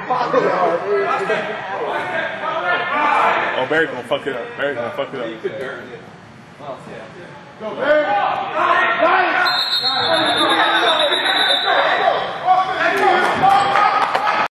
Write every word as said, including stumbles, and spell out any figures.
Oh, Barry gonna fuck it up. Barry gonna fuck it up. Go, Barry! Nice!